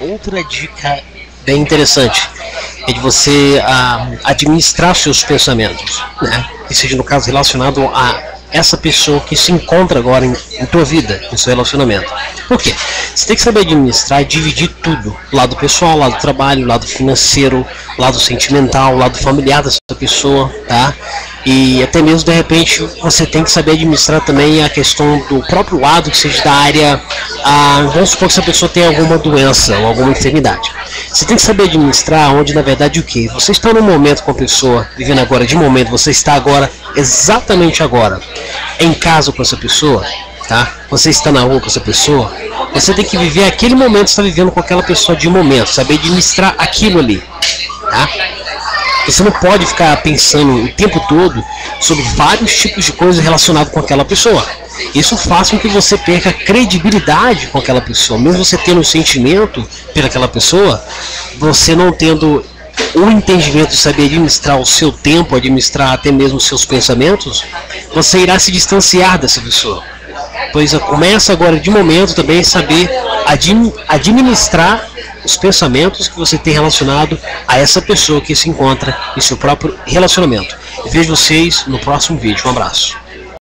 Outra dica bem interessante é de você administrar seus pensamentos, né? Que seja no caso relacionado a essa pessoa que se encontra agora em tua vida, em seu relacionamento. Por quê? Você tem que saber administrar e dividir tudo: lado pessoal, lado trabalho, lado financeiro, lado sentimental, lado familiar dessa pessoa, tá? E até mesmo de repente você tem que saber administrar também a questão do próprio lado, que seja da área, vamos supor que essa pessoa tem alguma doença ou alguma enfermidade. Você tem que saber administrar onde na verdade o que? Você está num momento com a pessoa, vivendo agora de momento, você está agora, exatamente agora, em casa com essa pessoa, tá? Você está na rua com essa pessoa, você tem que viver aquele momento que está vivendo com aquela pessoa de momento, saber administrar aquilo ali, tá? Você não pode ficar pensando o tempo todo sobre vários tipos de coisas relacionadas com aquela pessoa. Isso faz com que você perca credibilidade com aquela pessoa. Mesmo você tendo um sentimento pelaquela pessoa, você não tendo o entendimento de saber administrar o seu tempo, administrar até mesmo os seus pensamentos, você irá se distanciar dessa pessoa. Pois começa agora de momento também a saber administrar os pensamentos que você tem relacionado a essa pessoa que se encontra em seu próprio relacionamento. Vejo vocês no próximo vídeo. Um abraço.